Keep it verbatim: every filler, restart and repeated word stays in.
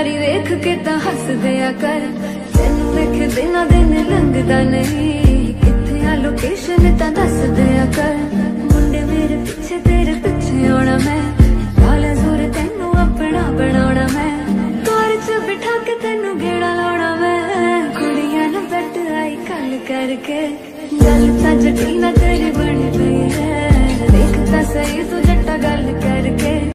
यारी वेख के तां हस दिया कर, तेनू वेख दिना दिन लंघदा नहीं, किथे आ लोकेशन तां दस दिया कर। मुंडे मेरे पिछे तेरे पिछे आना मैं, लाला जोर तेनू अपना बनाना मैं, कार च बिठा के तेनू गेड़ा लाना मैं। कुड़ियां ना बैठ आई गल करके, गल तां जटी ना तेरी बनी पई है, देख तां सही तू जट्टा गल करके।